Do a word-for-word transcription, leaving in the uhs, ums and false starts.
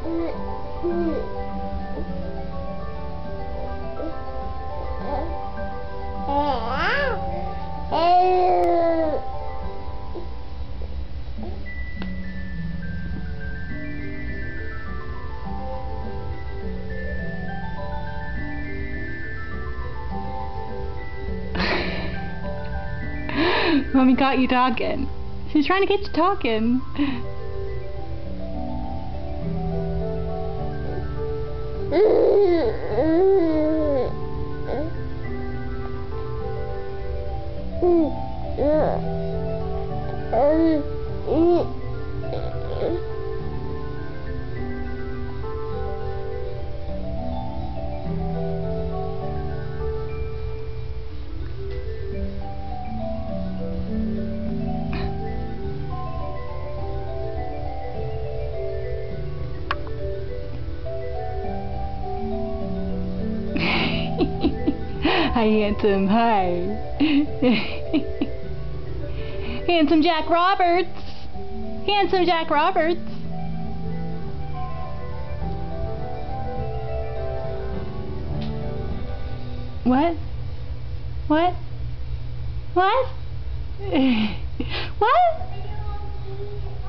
Mommy caught you talking. She's trying to get you talking. Hi, handsome. Hi. Handsome Jack Roberts. Handsome Jack Roberts. What? What? What? What?